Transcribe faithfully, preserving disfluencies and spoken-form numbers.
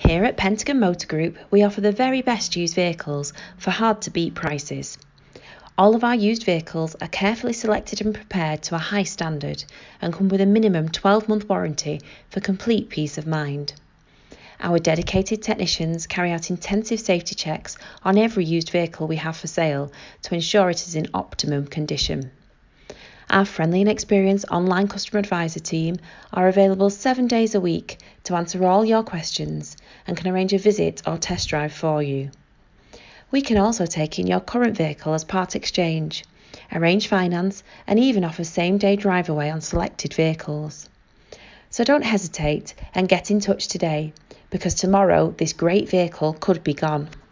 Here at Pentagon Motor Group, we offer the very best used vehicles for hard-to-beat prices. All of our used vehicles are carefully selected and prepared to a high standard and come with a minimum twelve-month warranty for complete peace of mind. Our dedicated technicians carry out intensive safety checks on every used vehicle we have for sale to ensure it is in optimum condition. Our friendly and experienced online customer advisor team are available seven days a week to answer all your questions and can arrange a visit or test drive for you. We can also take in your current vehicle as part exchange, arrange finance and even offer same-day drive away on selected vehicles. So don't hesitate and get in touch today, because tomorrow this great vehicle could be gone.